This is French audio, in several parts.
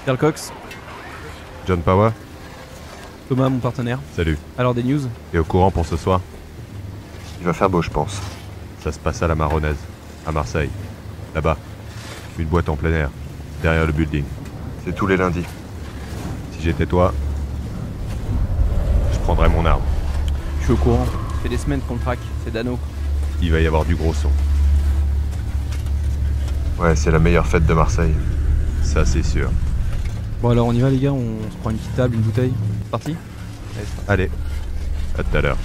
Karl Cox. John Power. Thomas, mon partenaire. Salut. Alors des news? T'es au courant pour ce soir? Il va faire beau, je pense. Ça se passe à la Marronnaise, à Marseille. Là-bas. Une boîte en plein air, derrière le building. C'est tous les lundis. Si j'étais toi, je prendrais mon arme. Je suis au courant. Ça fait des semaines qu'on le traque. C'est Dano. Il va y avoir du gros son. Ouais, c'est la meilleure fête de Marseille. Ça, c'est sûr. Bon alors on y va les gars, on se prend une petite table, une bouteille. C'est parti? Allez, à tout à l'heure.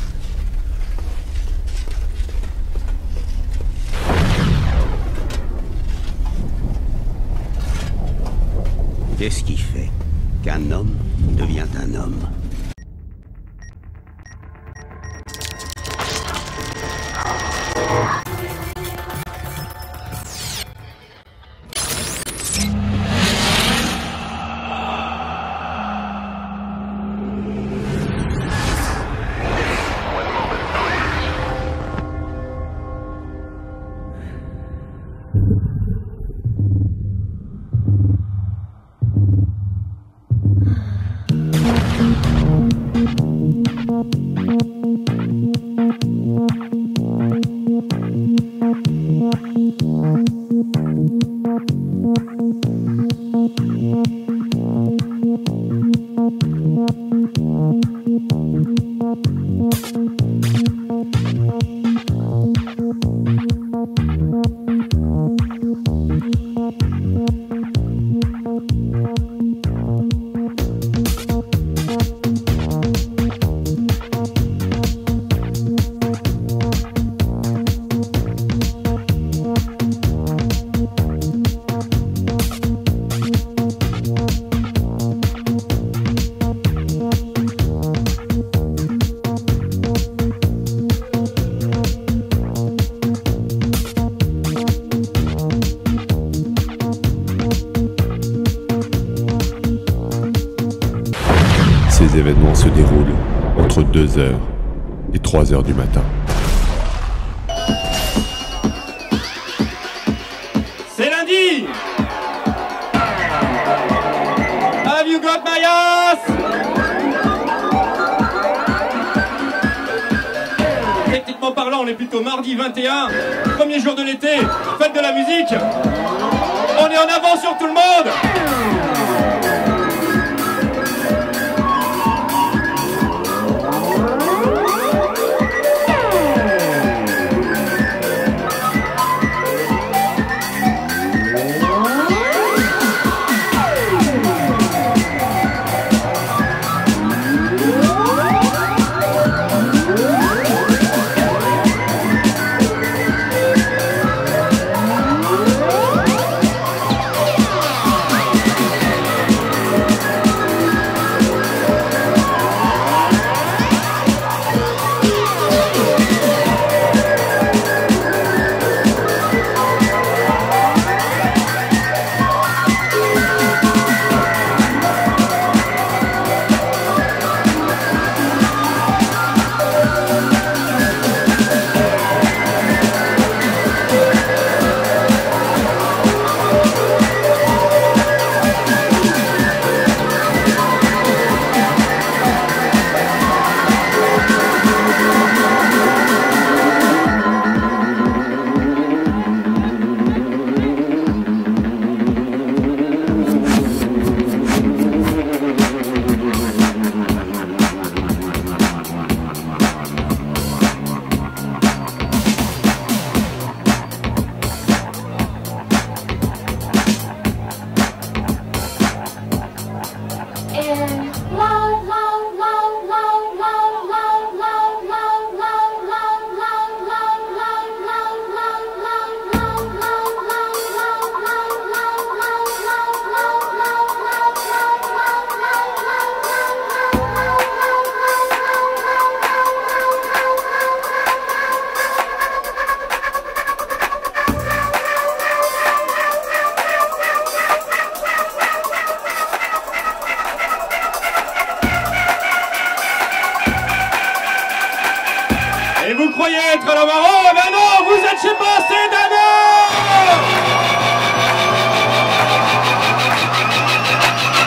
Qu'est-ce qui fait qu'un homme devient un homme? Ces événements se déroulent entre 2h et 3h du matin. C'est lundi! Have you got my ass? Techniquement parlant, on est plutôt mardi 21, premier jour de l'été, fête de la musique. On est en avance sur tout le monde! Et vous croyez être à la Marron? Eh ben non, vous êtes chez moi, c'est Dano!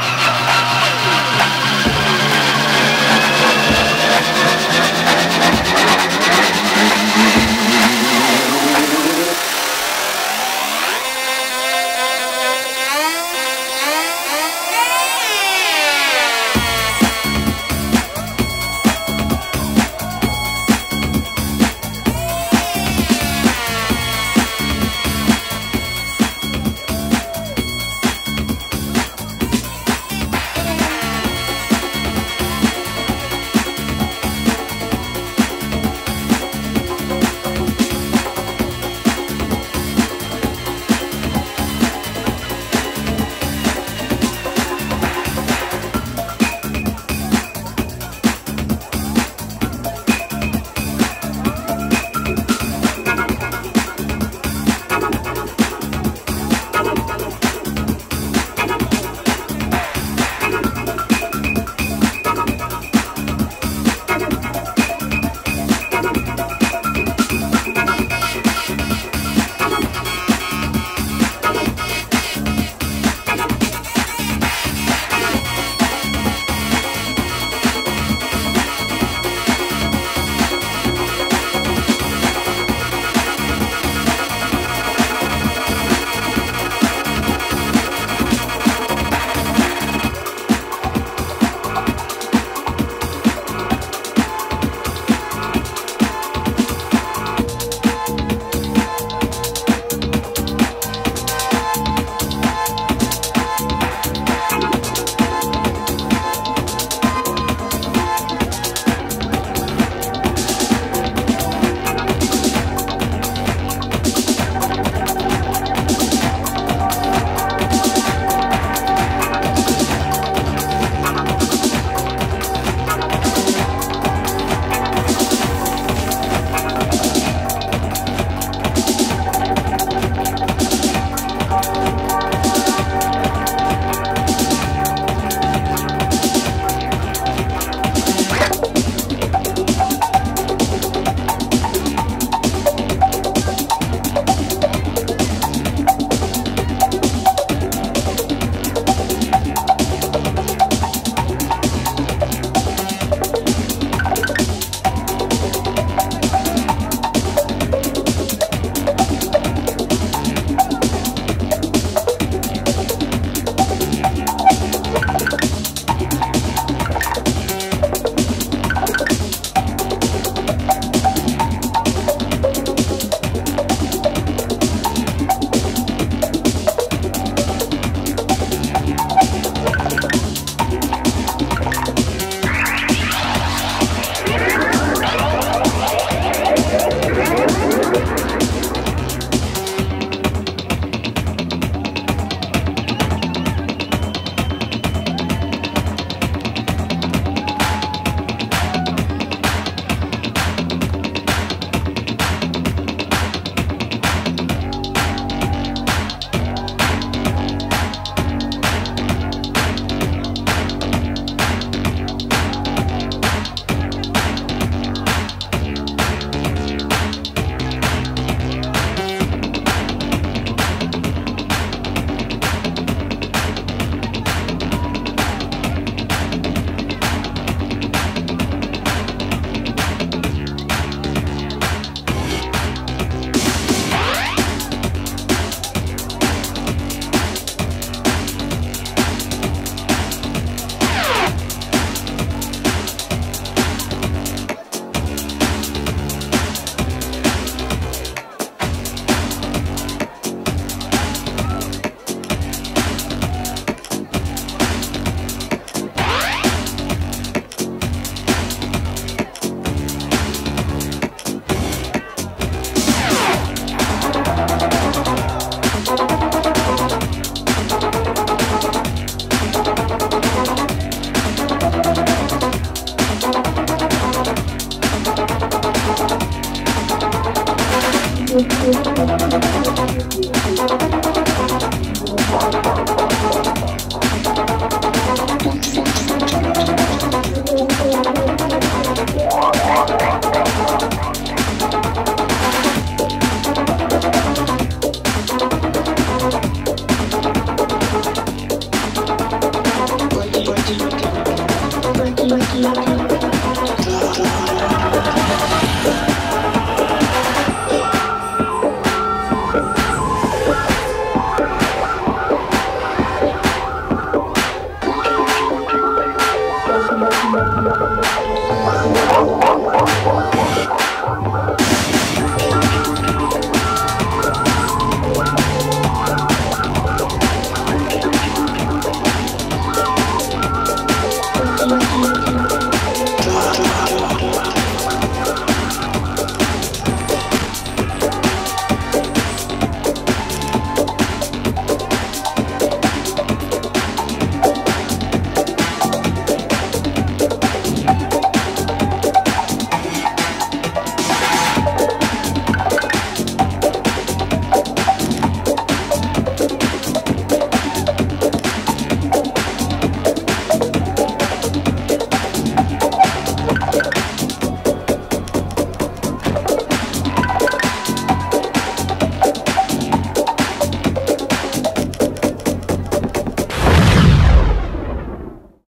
Thank you.